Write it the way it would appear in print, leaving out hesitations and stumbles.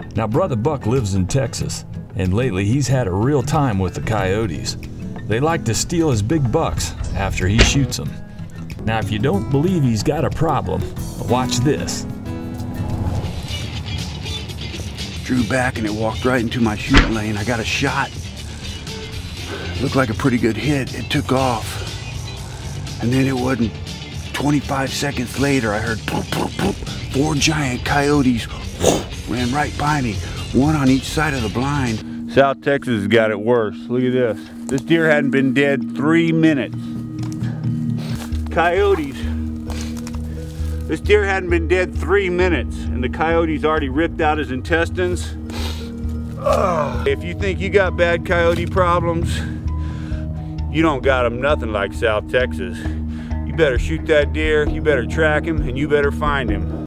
Now, Brother Buck lives in Texas, and lately he's had a real time with the coyotes. They like to steal his big bucks after he shoots them. Now, if you don't believe he's got a problem, watch this. Drew back and it walked right into my shooting lane. I got a shot. Looked like a pretty good hit. It took off. And then it wasn't 25 seconds later, I heard poof, poof, poof. 4 giant coyotes ran right by me, one on each side of the blind. South Texas has got it worse. Look at this. This deer hadn't been dead 3 minutes. Coyotes. This deer hadn't been dead 3 minutes, and the coyotes already ripped out his intestines. Ugh. If you think you got bad coyote problems, you don't got them nothing like South Texas. You better shoot that deer, you better track him, and you better find him.